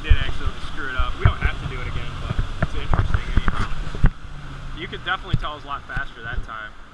did accidentally screw it up. We don't have to do it again, but it's interesting anyhow. You could definitely tell it was a lot faster that time.